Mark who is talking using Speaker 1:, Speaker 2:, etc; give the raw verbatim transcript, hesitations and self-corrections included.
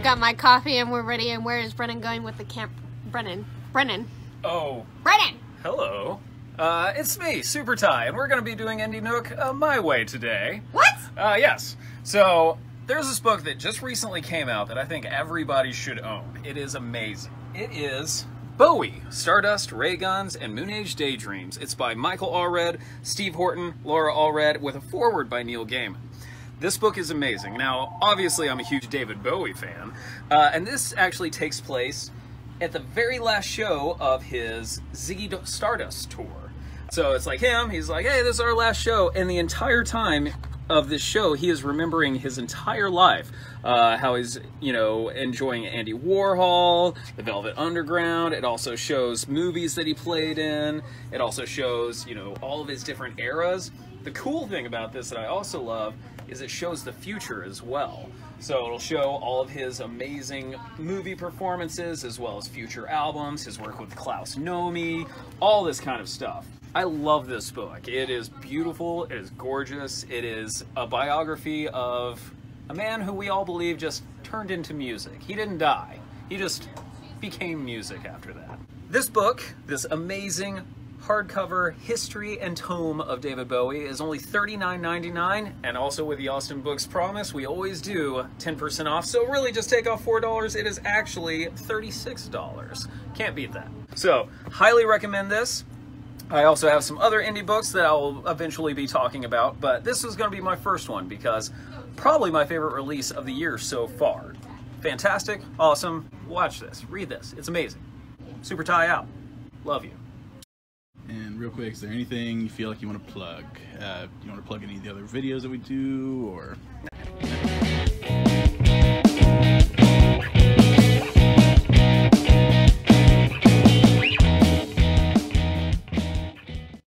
Speaker 1: got my coffee and we're ready. And where is Brennan going with the camp? Brennan. Brennan.
Speaker 2: Oh.
Speaker 1: Brennan!
Speaker 2: Hello. Uh, it's me, Super Ty, and we're going to be doing Indie Nook uh, my way today.
Speaker 1: What?
Speaker 2: Uh, yes. So, there's this book that just recently came out that I think everybody should own. It is amazing. It is Bowie, Stardust, Rayguns, and MOONAGE Daydreams. It's by Michael Allred, Steve Horton, Laura Allred, with a foreword by Neil Gaiman. This book is amazing. Now, obviously, I'm a huge David Bowie fan, uh, and this actually takes place at the very last show of his Ziggy Stardust tour. So it's like him, he's like, hey, this is our last show, and the entire time of this show, he is remembering his entire life, uh, how he's, you know, enjoying Andy Warhol, the Velvet Underground. It also shows movies that he played in. It also shows, you know, all of his different eras. The cool thing about this that I also love is it shows the future as well. So it'll show all of his amazing movie performances, as well as future albums, his work with Klaus Nomi, all this kind of stuff. I love this book. It is beautiful, it is gorgeous, it is a biography of a man who we all believe just turned into music. He didn't die, he just became music after that. This book, this amazing hardcover history and tome of David Bowie, is only thirty-nine ninety-nine, and also with the Austin Books promise, we always do ten percent off, so really just take off four dollars, it is actually thirty-six dollars. Can't beat that. So, highly recommend this. I also have some other indie books that I'll eventually be talking about, but this is going to be my first one because probably my favorite release of the year so far. Fantastic, awesome, watch this, read this, it's amazing. Super Ty out. Love you.
Speaker 3: And real quick, is there anything you feel like you want to plug? Uh, you want to plug any of the other videos that we do, or?